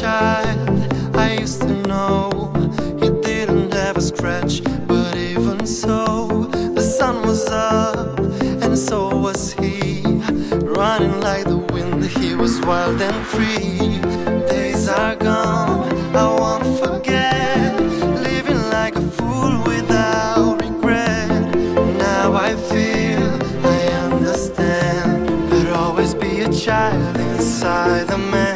child, I used to know he didn't have a scratch, but even so, the sun was up and so was he. Running like the wind, he was wild and free. Days are gone, I won't forget, living like a fool without regret. Now I feel, I understand, there'll always be a child inside a man.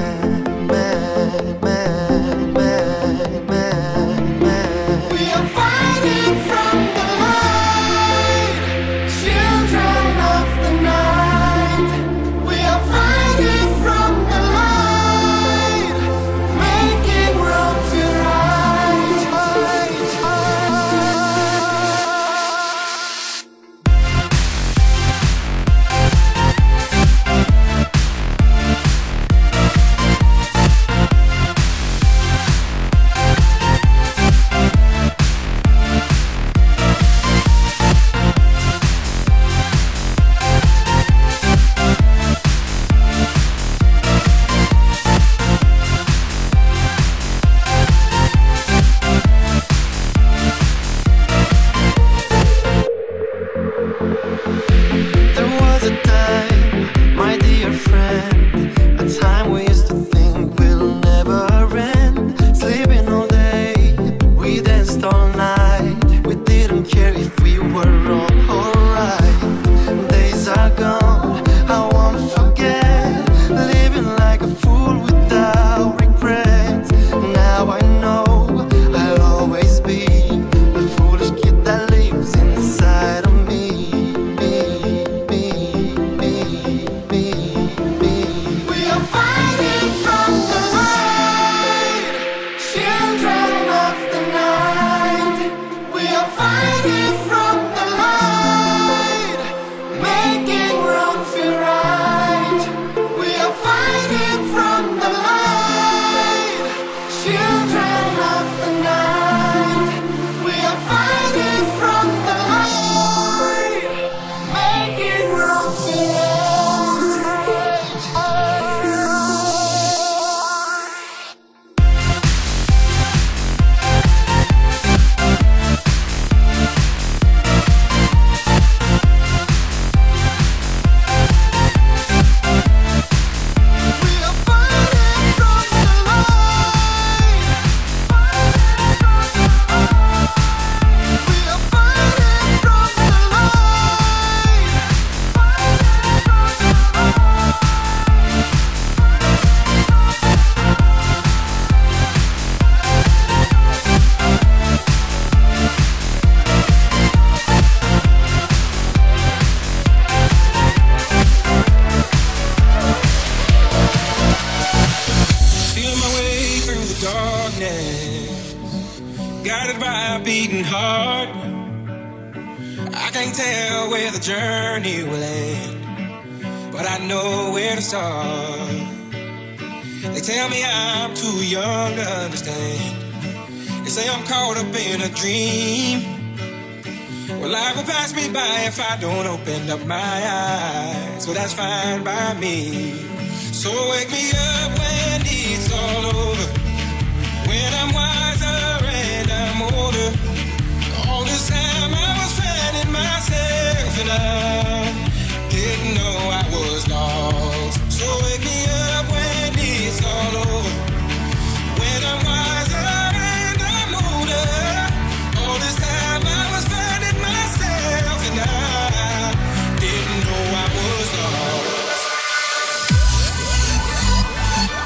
Guided by a beating heart, I can't tell where the journey will end, but I know where to start. They tell me I'm too young to understand. They say I'm caught up in a dream. Well, life will pass me by if I don't open up my eyes. So that's fine by me. So wake me up when it's all over, when I'm wiser and I'm older. All this time I was finding myself and I didn't know I was lost. So wake me up when it's all over, when I'm wiser and I'm older. All this time I was finding myself and I didn't know I was lost.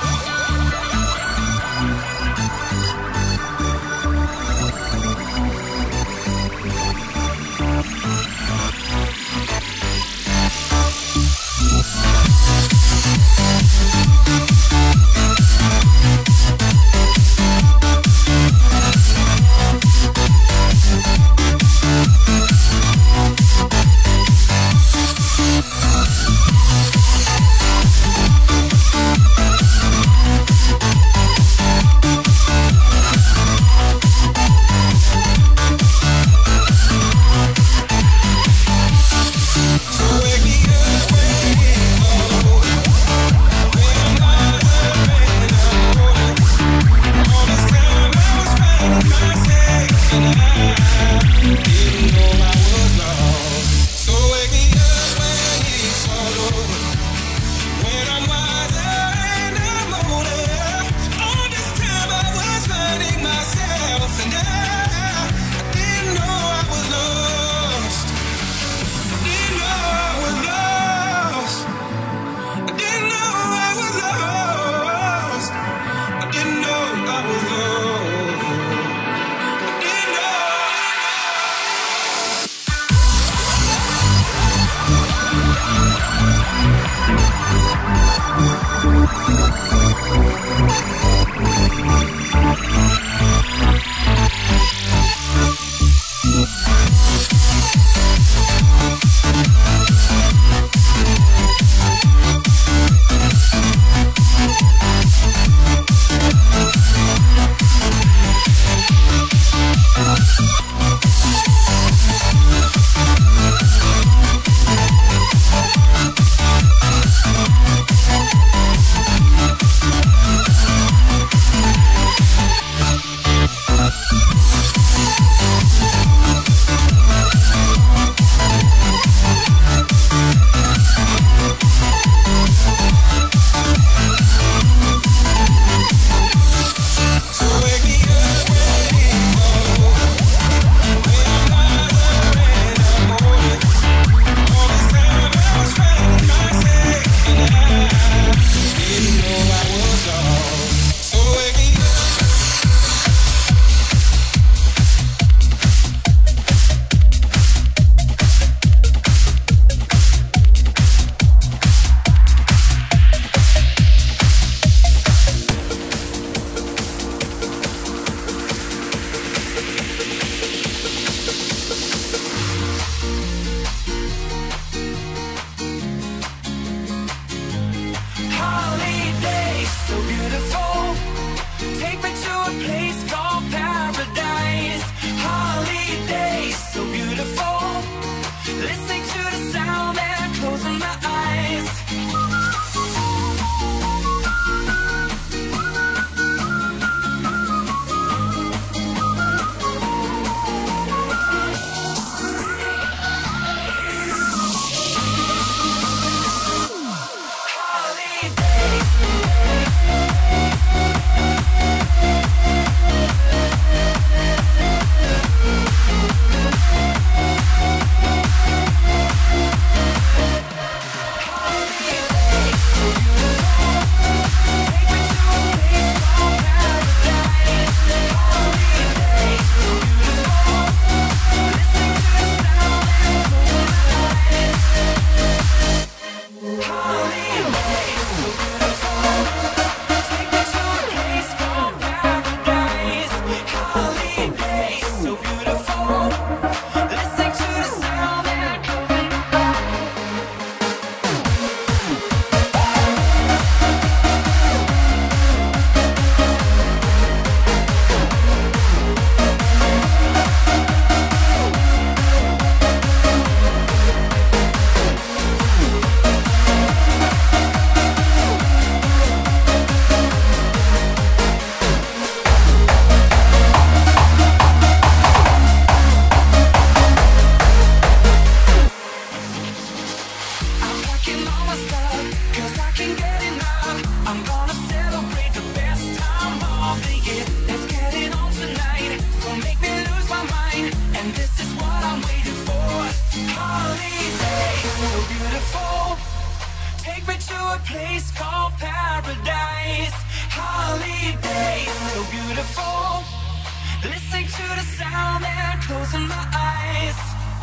I'm gonna celebrate the best time of the year. Let's get it on tonight, so make me lose my mind. And this is what I'm waiting for. Holiday, so beautiful. Take me to a place called paradise. Holiday, so beautiful. Listening to the sound and closing my eyes.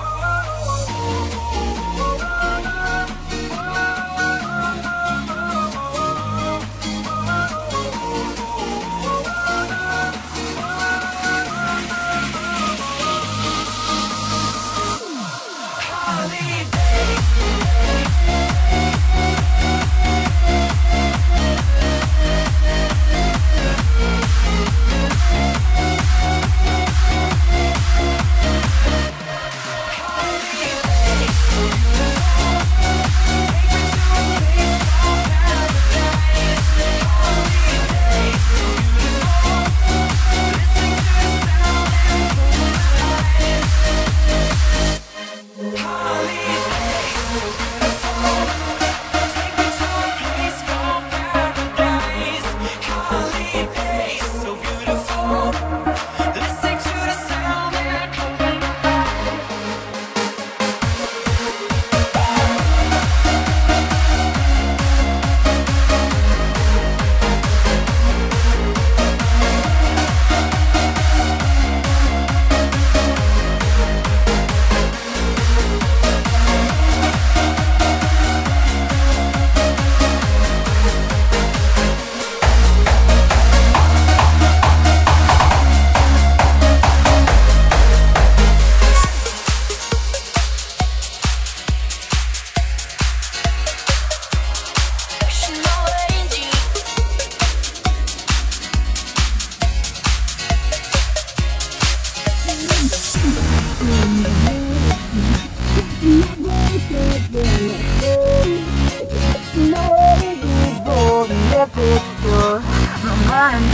I'm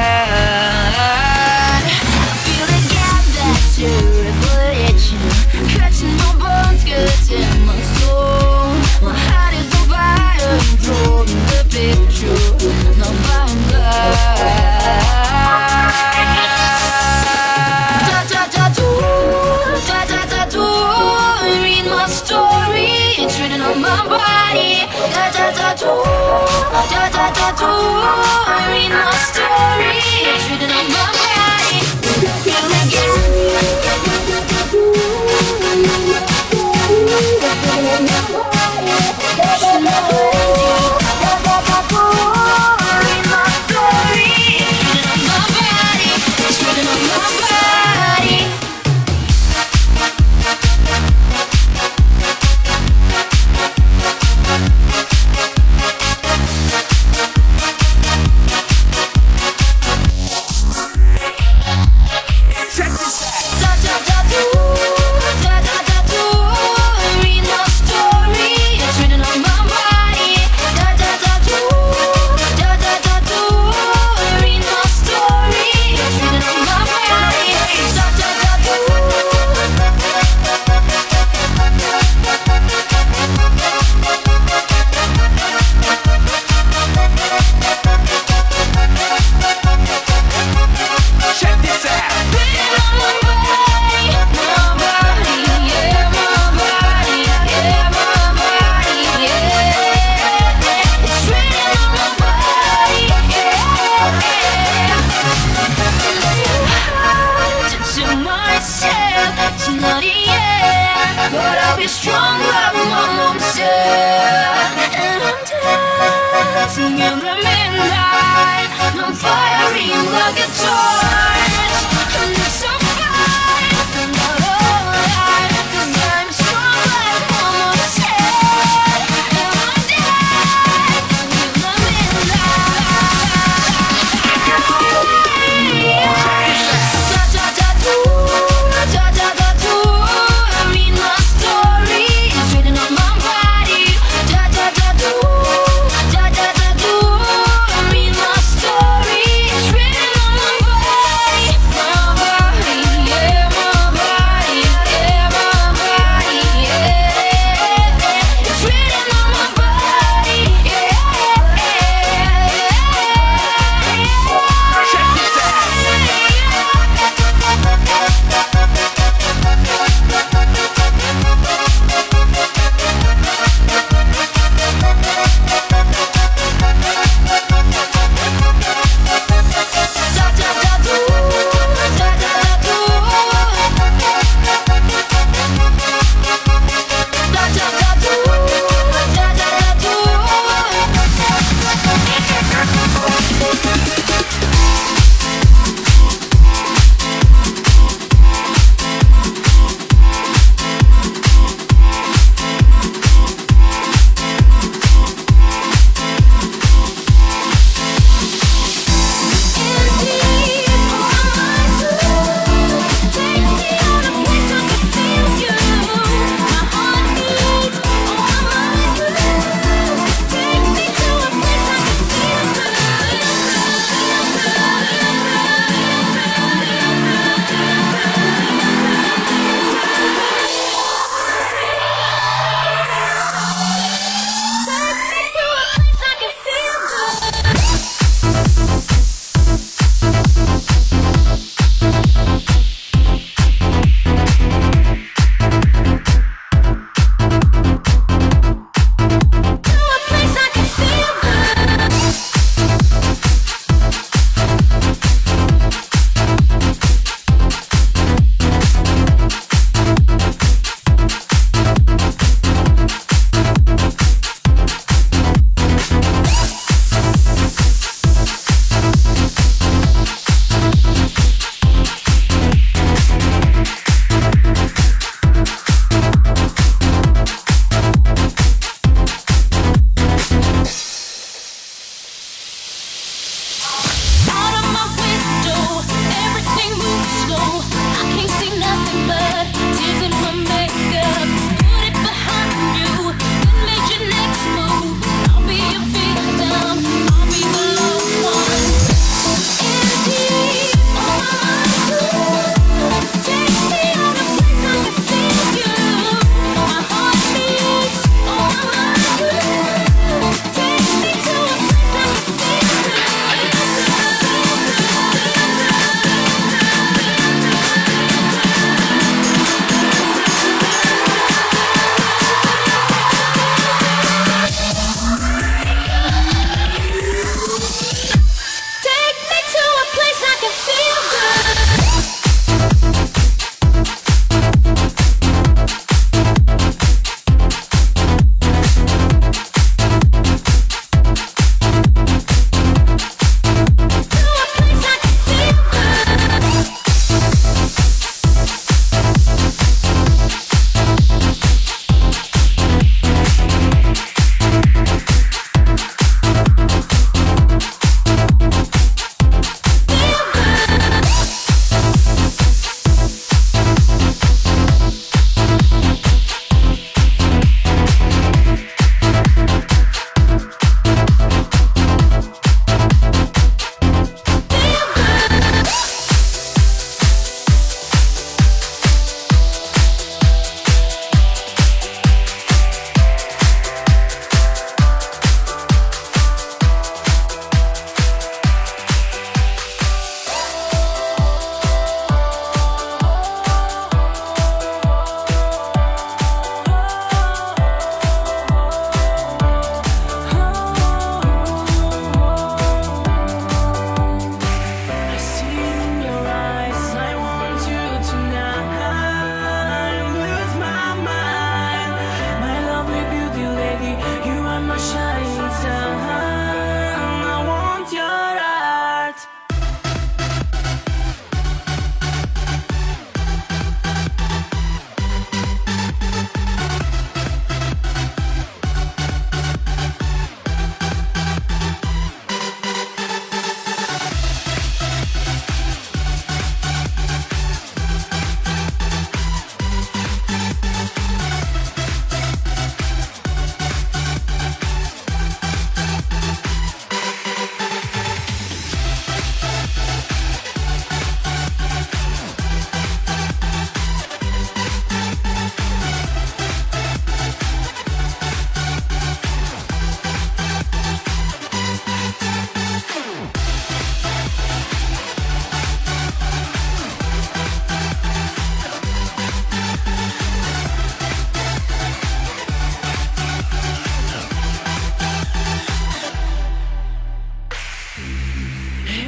glad I feel the gap that's your revelation, catching my bones, good in my soul. My heart is on fire, drawing the picture. Now I'm glad. Da da da do, da da da do. Read my story, it's written on my body. Da da da do, da da da do. Read my story, it's written on my body. Feel again. Check this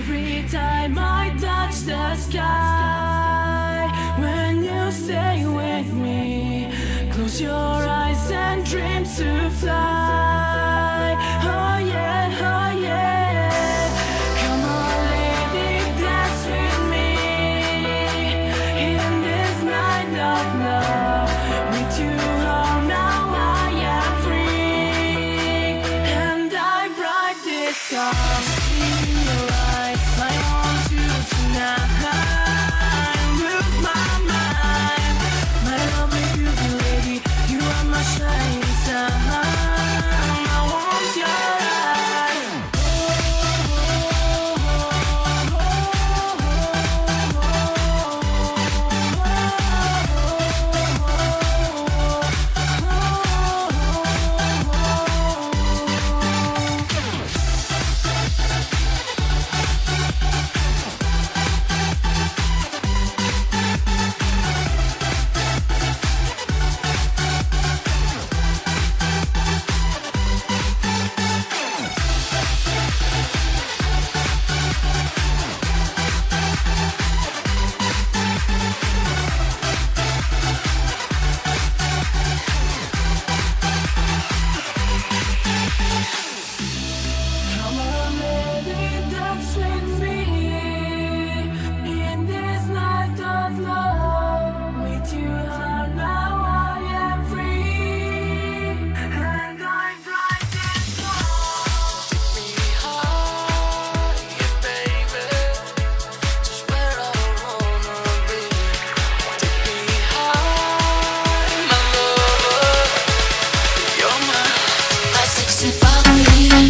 Every time I touch the sky, when you stay with me, close your eyes and dream to fly. Oh yeah, oh yeah. Come on, lady, dance with me in this night of love. With you all now I am free, and I write this song in your eyes. I want you tonight. Move my mind, my lovely beauty lady. You are my shining sun. I want your eyes. Come on, lady, dance with me in this night of love. With you all now I am free, and I write this song. Take me higher, baby, just where I wanna be. Take me high, my lover. You're my sexy body.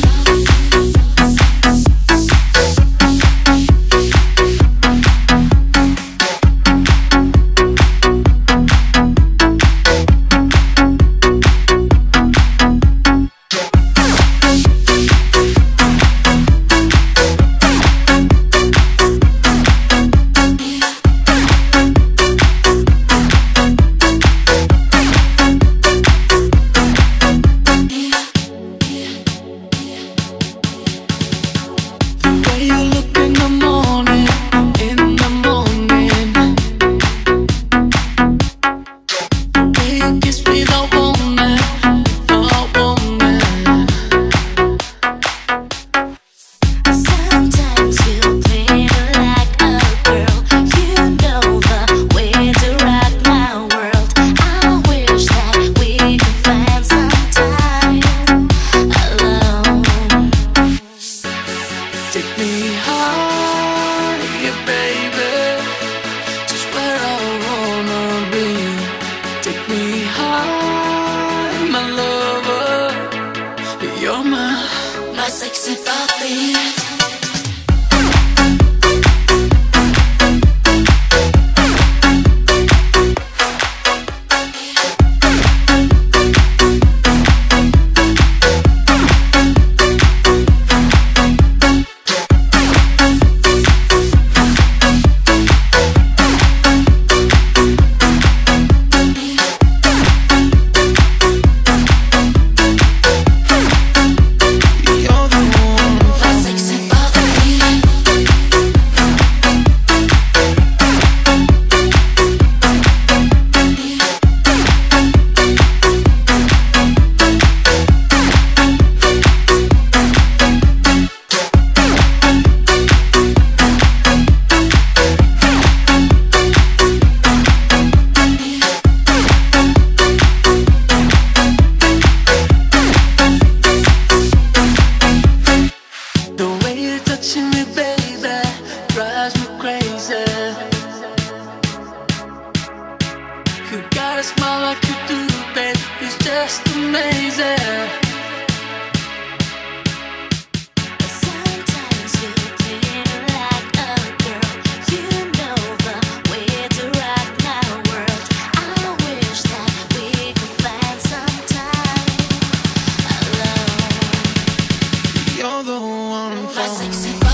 Take me higher, baby, just where I wanna be. Take me high, my lover. You're my sexy body. You got a smile like you do, babe, it's just amazing. Sometimes you feel like a girl. You know the way to rock my world. I wish that we could find some time alone. You're the one My for sexy me. body.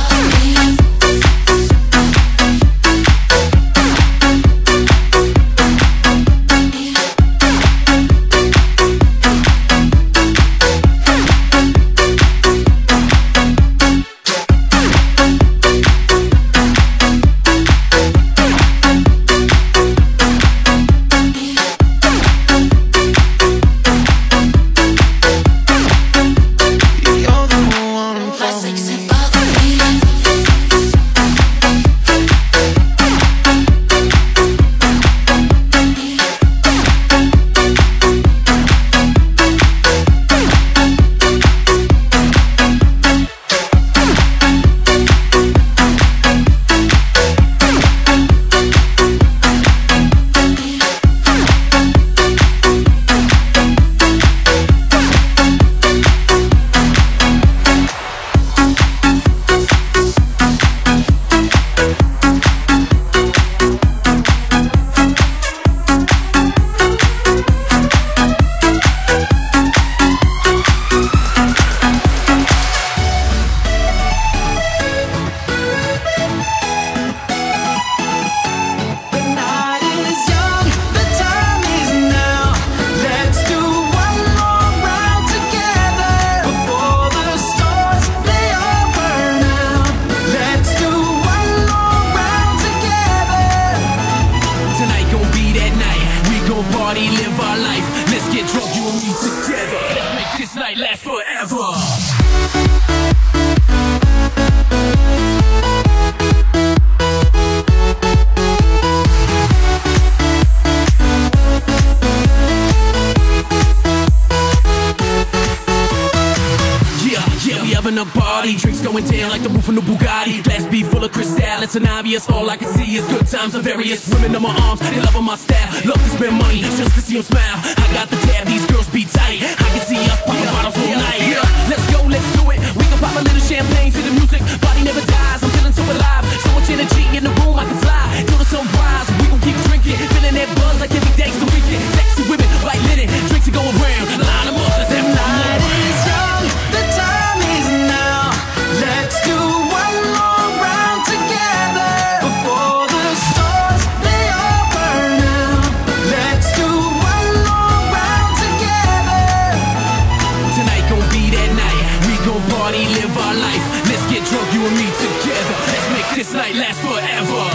the roof in the Bugatti. Glass beef full of crystal, it's an obvious. All I can see is good times and various women in my arms. They loving my style. Love to spend money just to see them smile. I got the tab, these girls be tight. I can see us popping bottles all night. Let's go, let's do it. We can pop a little champagne to the music. Body never dies, I'm feeling so alive. So much energy in the room, I can fly till the sunrise. We gon' keep drinking, feeling that buzz like every day's the weekend. Sexy women, white linen, drinks to go around. Line them up, let's have one more round. The time is now. Let's do one more round together before the stars they all burn out. Let's do one more round together. Tonight gon' be that night. We gon' party, live our life. Let's get drunk, you and me together. Let's make this night last forever.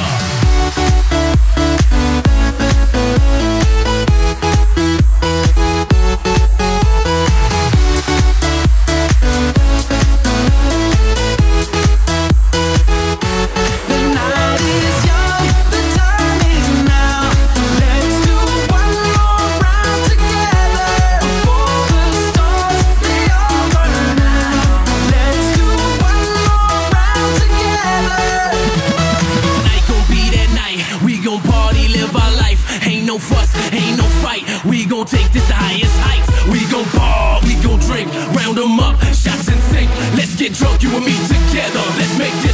No fuss, ain't no fight. We gon' take this to highest heights. We gon' ball, we gon' drink, round 'em up, shots and sink. Let's get drunk, you and me together. Let's make this